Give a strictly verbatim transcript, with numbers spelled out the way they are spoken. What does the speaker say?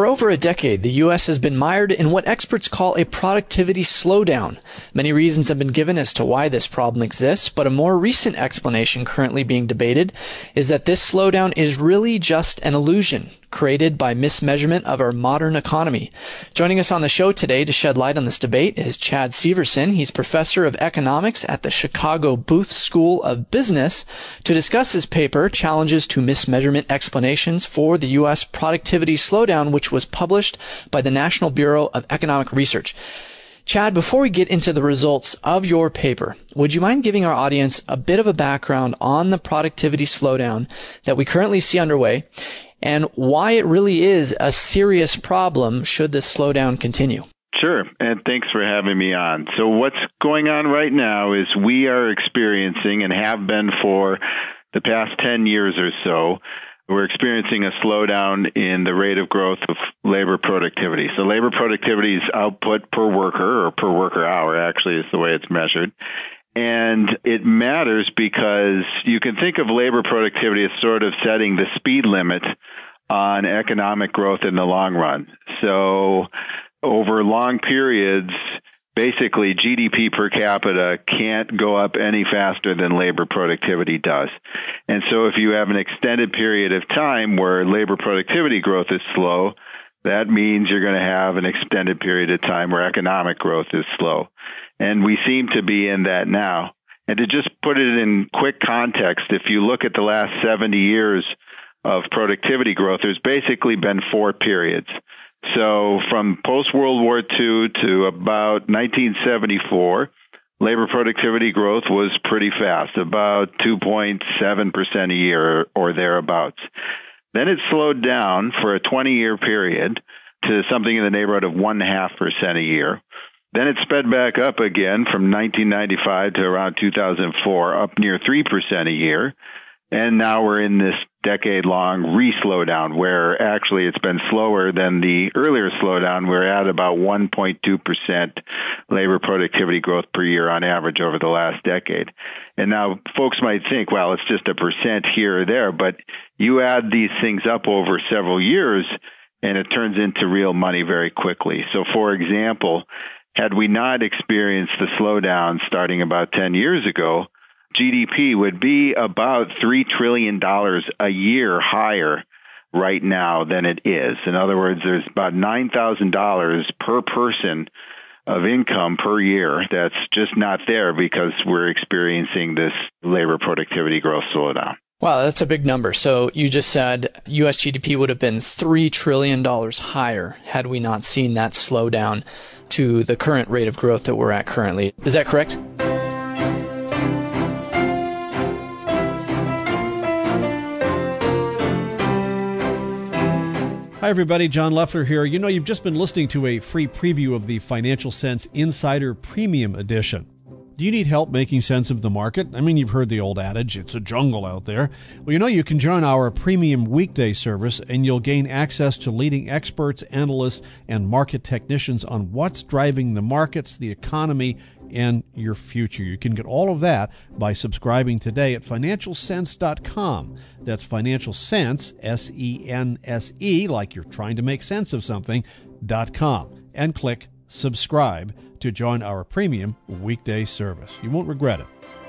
over a decade, the U S has been mired in what experts call a productivity slowdown. Many reasons have been given as to why this problem exists, but a more recent explanation currently being debated is that this slowdown is really just an illusion created by mismeasurement of our modern economy. Joining us on the show today to shed light on this debate is Chad Syverson. He's professor of economics at the Chicago Booth School of Business to discuss his paper, Challenges to Mismeasurement Explanations for the U S Productivity Slowdown, which was published by the National Bureau of Economic Research. Chad, before we get into the results of your paper, would you mind giving our audience a bit of a background on the productivity slowdown that we currently see underway and why it really is a serious problem should this slowdown continue? Sure, and thanks for having me on. So what's going on right now is we are experiencing, and have been for the past ten years or so, we're experiencing a slowdown in the rate of growth of labor productivity. So labor productivity is output per worker, or per worker hour, actually, is the way it's measured. And it matters because you can think of labor productivity as sort of setting the speed limit on economic growth in the long run. So over long periods, basically G D P per capita can't go up any faster than labor productivity does. And so if you have an extended period of time where labor productivity growth is slow, that means you're going to have an extended period of time where economic growth is slow. And we seem to be in that now. And to just put it in quick context, if you look at the last seventy years of productivity growth, there's basically been four periods. So from post-World War Two to about nineteen seventy-four, labor productivity growth was pretty fast, about two point seven percent a year or thereabouts. Then it slowed down for a twenty-year period to something in the neighborhood of one point five percent a year. Then it sped back up again from nineteen ninety-five to around two thousand four, up near three percent a year. And now we're in this decade-long re-slowdown where actually it's been slower than the earlier slowdown. We're at about one point two percent labor productivity growth per year on average over the last decade. And now folks might think, well, it's just a percent here or there, but you add these things up over several years and it turns into real money very quickly. So for example, had we not experienced the slowdown starting about ten years ago, G D P would be about three trillion dollars a year higher right now than it is. In other words, there's about nine thousand dollars per person of income per year that's just not there because we're experiencing this labor productivity growth slowdown. Wow, that's a big number. So you just said U S G D P would have been three trillion dollars higher had we not seen that slowdown to the current rate of growth that we're at currently. Is that correct? Hi, everybody. John Leffler here. You know, you've just been listening to a free preview of the Financial Sense Insider Premium Edition. Do you need help making sense of the market? I mean, you've heard the old adage, it's a jungle out there. Well, you know, you can join our premium weekday service and you'll gain access to leading experts, analysts, and market technicians on what's driving the markets, the economy, and your future. You can get all of that by subscribing today at financial sense dot com. That's Financial Sense, S E N S E, like you're trying to make sense of something, dot com, and click subscribe to join our premium weekday service. You won't regret it.